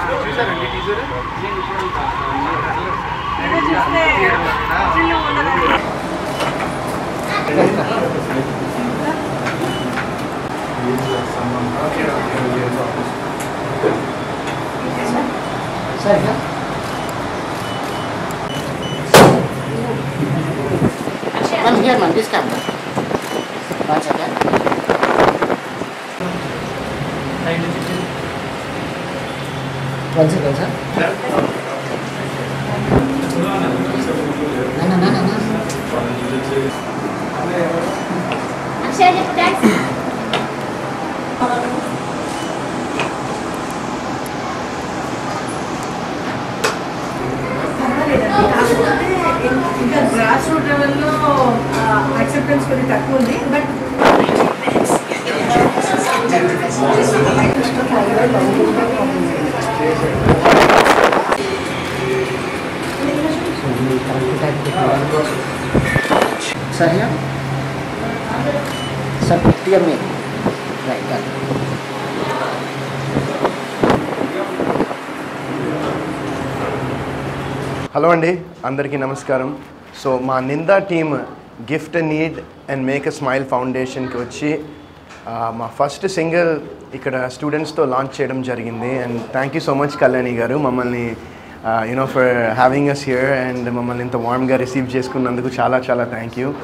Come here, man. This camera. One second. One second, sir. No. Akshay, dance. ఇంకా grass root లెవెల్లో acceptance కొద్దిగా తక్కువ ఉంది but Sir, here. Sir, clear me. Right, done. Hello అండి, అందరికీ నమస్కారం. So మా Ninda team gift need and make a smile ఫౌండేషన్కి వచ్చి మా ఫస్ట్ సింగిల్ ఇక్కడ స్టూడెంట్స్తో లాంచ్ చేయడం జరిగింది. And thank you so much Kalyani garu, మమ్మల్ని you know for having us here and మమ్మల్ని ఇంత వార్మ్గా రిసీవ్ చేసుకున్నందుకు చాలా చాలా థ్యాంక్ యూ.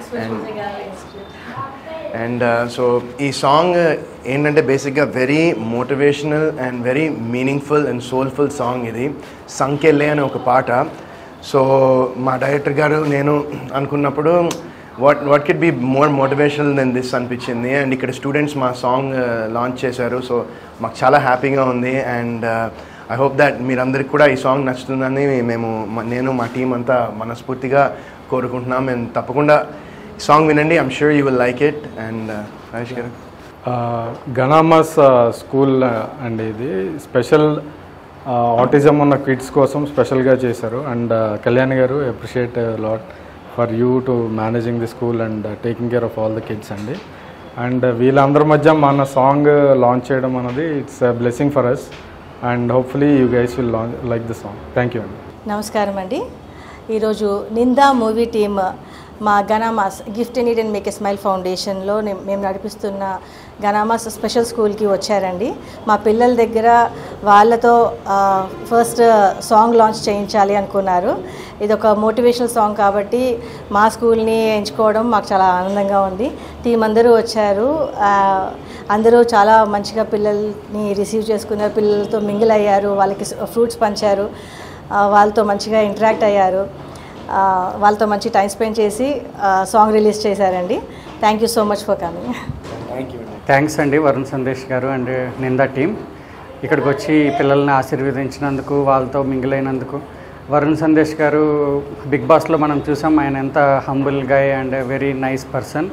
అండ్ సో ఈ సాంగ్ ఏంటంటే బేసిక్గా very motivational and very meaningful and soulful song. ఇది సంకెళ్ళే అనే ఒక పాట. సో మా డైరెక్టర్ గారు నేను అనుకున్నప్పుడు what could be more motivational than this అనిపించింది. అండ్ ఇక్కడ స్టూడెంట్స్ మా సాంగ్ లాంచ్ చేశారు. సో మాకు చాలా హ్యాపీగా ఉంది. అండ్ ఐ హోప్ దాట్ మీరందరికీ కూడా ఈ సాంగ్ నచ్చుతుందని నేను మా టీం అంతా మనస్ఫూర్తిగా కోరుకుంటున్నాం. అండ్ తప్పకుండా సాంగ్ వినండి. I'm sure you will like it. And Rajesh garu, Ganamas school and ఇది స్పెషల్ ఆటిజం ఉన్న కిడ్స్ కోసం స్పెషల్గా చేశారు. And Kalyan garu appreciate lot for you to managing the school and taking care of all the kids అండి. అండ్ వీళ్ళందరి మధ్య మన సాంగ్ లాంచ్ చేయడం అనేది it's blessing for us. And hopefully you guys will like the song. Thank you అండి. నమస్కారం అండి. ఈరోజు నిందా మూవీ టీమ్ మా Ganamas gift need and make a smile ఫౌండేషన్లో మేము నడిపిస్తున్న గణామాస్ స్పెషల్ స్కూల్కి వచ్చారండి. మా పిల్లల దగ్గర వాళ్ళతో ఫస్ట్ సాంగ్ లాంచ్ చేయించాలి అనుకున్నారు. ఇది ఒక మోటివేషనల్ సాంగ్ కాబట్టి మా స్కూల్ని ఎంచుకోవడం మాకు చాలా ఆనందంగా ఉంది. టీం అందరూ వచ్చారు. అందరూ చాలా మంచిగా పిల్లల్ని రిసీవ్ చేసుకున్నారు. పిల్లలతో మింగిల్ అయ్యారు, వాళ్ళకి ఫ్రూట్స్ పంచారు, వాళ్ళతో మంచిగా ఇంటరాక్ట్ అయ్యారు, వాళ్ళతో మంచి టైం స్పెండ్ చేసి సాంగ్ రిలీజ్ చేశారండి. Thank you so much for coming. Thanks అండి వరుణ్ సందేశ్ గారు అండ్ నిందా టీం ఇక్కడికి వచ్చి పిల్లల్ని ఆశీర్వదించినందుకు, వాళ్ళతో మింగిల్ అయినందుకు. వరుణ్ సందేశ్ గారు బిగ్ బాస్లో మనం చూసాం, ఆయన ఎంత humble guy and very nice person.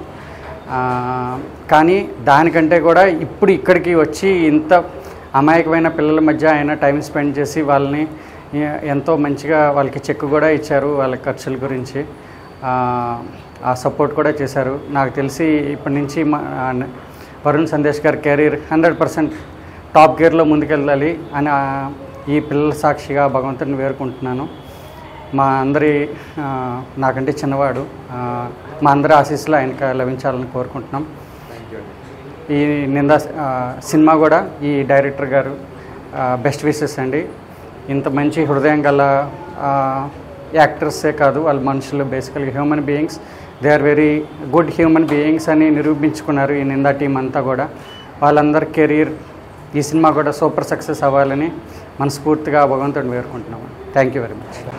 కానీ దానికంటే కూడా ఇప్పుడు ఇక్కడికి వచ్చి ఇంత అమాయకమైన పిల్లల మధ్య ఆయన టైం స్పెండ్ చేసి వాళ్ళని ఎంతో మంచిగా వాళ్ళకి చెక్ కూడా ఇచ్చారు, వాళ్ళ ఖర్చుల గురించి ఆ సపోర్ట్ కూడా చేశారు. నాకు తెలిసి ఇప్పటి నుంచి వరుణ్ సందేశ్ గారి కెరీర్ 100% టాప్ గేర్లో ముందుకెళ్ళాలి అని ఈ పిల్లల సాక్షిగా భగవంతుడిని వేరుకుంటున్నాను. మా అందరి నాకంటే చిన్నవాడు, మా అందరి ఆశీస్సులు ఆయనకు లభించాలని కోరుకుంటున్నాం. ఈ నిందా సినిమా కూడా ఈ డైరెక్టర్ గారు బెస్ట్ విషెస్ అండి. ఇంత మంచి హృదయం గల యాక్టర్సే కాదు, వాళ్ళ మనుషులు బేసికల్గా human beings. They are very good human beings అని నిరూపించుకున్నారు ఈ నిందా టీం అంతా కూడా. వాళ్ళందరి కెరీర్ ఈ సినిమా కూడా సూపర్ సక్సెస్ అవ్వాలని మనస్ఫూర్తిగా భగవంతుడిని వేరుకుంటున్నాము. Thank you very much.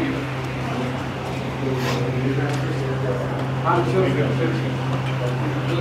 Sure.